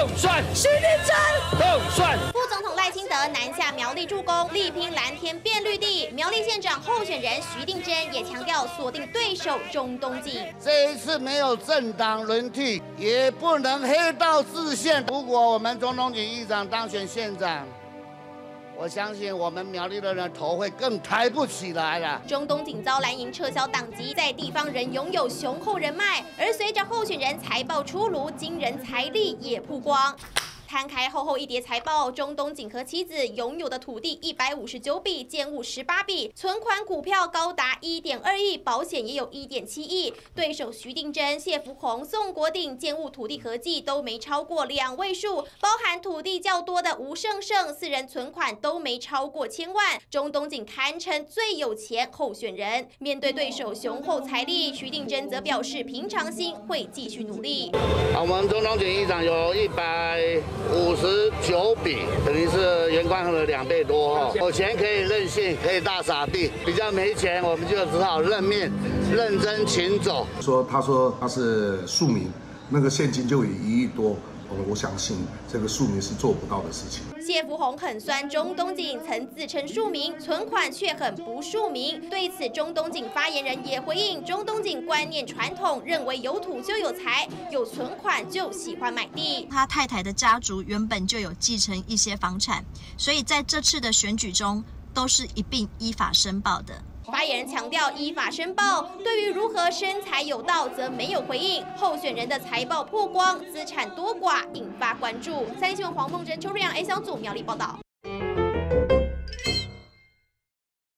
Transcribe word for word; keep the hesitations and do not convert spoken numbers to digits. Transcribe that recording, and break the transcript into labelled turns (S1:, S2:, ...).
S1: 算，
S2: 徐立珍
S1: 都算。
S3: 副总统赖清德南下苗栗助攻，力拼蓝天变绿地。苗栗县长候选人徐定珍也强调锁定对手中东锦。
S4: 这一次没有政党轮替，也不能黑道自宪。如果我们中东锦议长当选县长，我相信我们苗栗的人头会更抬不起来了。
S3: 中东锦遭蓝营撤销党籍，在地方仍拥有雄厚人脉，而随着候选人财报出炉，惊人财力也曝光。摊开厚厚一叠财报，中东锦和妻子拥有的土地一百五十九笔，建物十八笔，存款股票高达一点二亿，保险也有一点七亿。对手徐定珍、谢福洪、宋国鼎建物土地合计都没超过两位数，包含土地较多的吴胜胜，四人存款都没超过千万。中东锦堪称最有钱候选人。面对对手雄厚财力，徐定珍则表示平常心，会继续努力。
S4: 我们中东锦议长有一百。五十九笔，等于是袁冠宏的两倍多哈。有钱可以任性，可以大撒币，比较没钱，我们就只好认命，认真勤走。
S5: 说他说他是庶民，那个现金就有一亿多。我相信这个庶民是做不到的事情。
S3: 谢福洪很酸中东锦，曾自称庶民，存款却很不庶民。对此，中东锦发言人也回应：中东锦观念传统，认为有土就有财，有存款就喜欢买地。
S6: 他太太的家族原本就有继承一些房产，所以在这次的选举中都是一并依法申报的。
S3: 发言人强调依法申报，对于如何生财有道则没有回应。候选人的财报曝光，资产多寡引发关注。三立新闻黄凤珍、邱瑞阳 A 小组苗栗报道。